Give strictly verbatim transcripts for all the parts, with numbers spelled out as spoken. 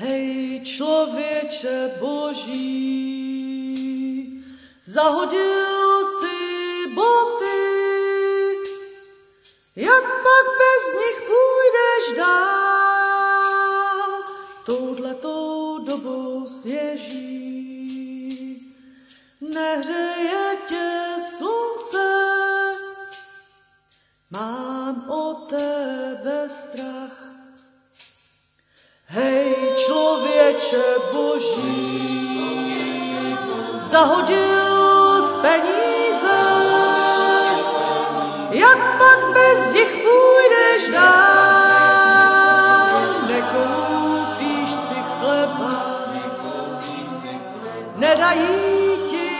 Hej, člověče boží, zahodil si boty, jak pak bez nich půjdeš dál, touhletou dobou sněží. Nehřeje tě slunce, mám o tebe strach. Hej, člověče boží, zahodil z peníze, jak pak bez nich půjdeš dál, nekoupíš si chleba, nedají ti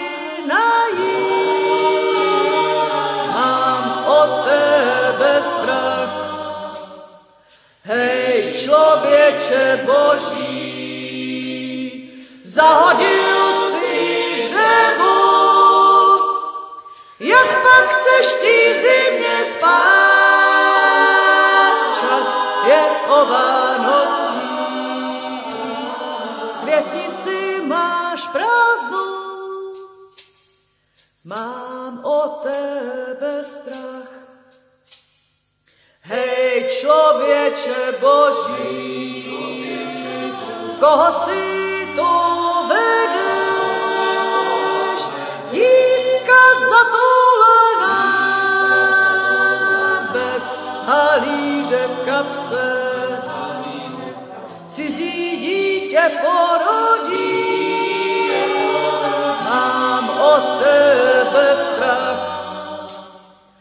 najíst, mám o tebe strach. Hej, člověče boží, zahodil si dřevo, jak pak chceš ty zimně spát, čas je o Vánocí, světnici máš prázdnou, mám o tebe strach. Hej, člověče boží, koho si to vedeš, dívka zatoulená, bez halíře v kapse, cizí dítě porodí, mám o tebe strach.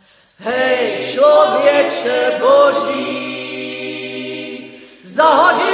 Hej, člověče boží, zahodil